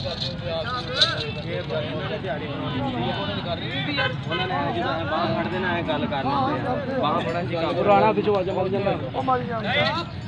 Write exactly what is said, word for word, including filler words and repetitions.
ਦਿਹਾੜੀ ਬਣਾਉਣੀ ਹੁੰਦੀ ਆ ਉਹਨਾਂ ਨੇ ਜਦੋਂ ਬਾਹਰ ਕੱਢਦੇ ਨਾ ਐ ਗੱਲ ਕਰ ਲੈਂਦੇ ਆ ਬਾਹਰ ਬੜਾ ਜੀ ਕੰਮ ਰਾਣਾ ਵਿੱਚੋਂ ਆਵਾਜ਼ਾਂ ਮਾਰੀ ਜਾਂਦਾ ਉਹ ਮਾਰੀ ਜਾਂਦਾ